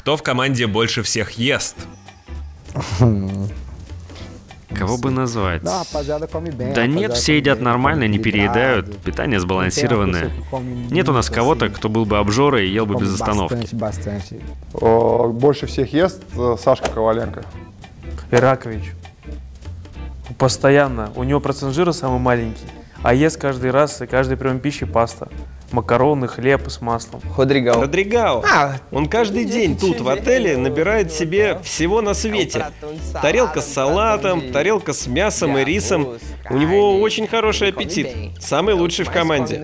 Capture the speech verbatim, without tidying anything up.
Кто в команде больше всех ест? Кого бы назвать? Да нет, все едят нормально, не переедают, питание сбалансированное. Нет у нас кого-то, кто был бы обжорой и ел бы без остановки. Больше всех ест Сашка Коваленко. Иракович. Постоянно. У него процент жира самый маленький. А ест каждый раз и каждый прием пищи паста. Макароны, хлеб с маслом. Родригау. Родригау. Он каждый день тут, в отеле, набирает себе всего на свете. Тарелка с салатом, тарелка с мясом и рисом. У него очень хороший аппетит. Самый лучший в команде.